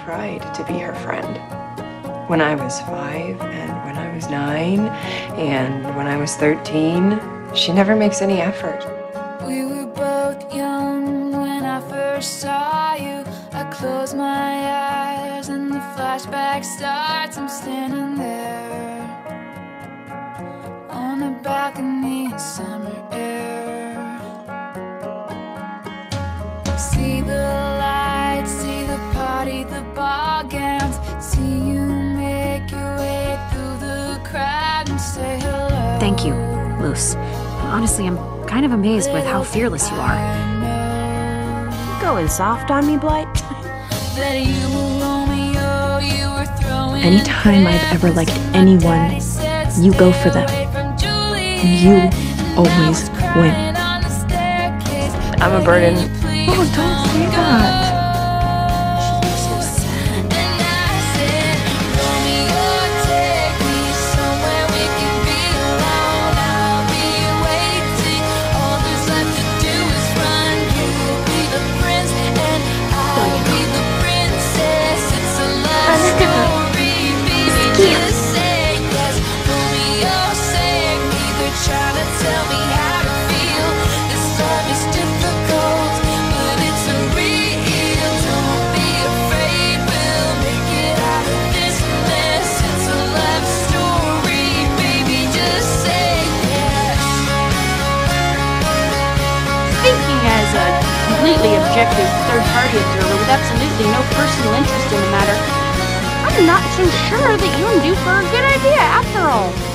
tried to be her friend. When I was 5, and when I was 9, and when I was 13, she never makes any effort. We were both young when I first saw you. I close my eyes and the flashback starts. I'm standing there on the balcony in summer air. See the lights, see the party, the ball gowns. See you make your way through the crowd and say hello. Thank you, Luce. Honestly, I'm kind of amazed with how fearless you are. You going soft on me, Blight? Anytime I've ever liked anyone, you go for them. And you always win. I'm a burden. Oh, don't say that. Completely objective third-party observer with absolutely no personal interest in the matter, I'm not so sure that you and Duke are a good idea after all.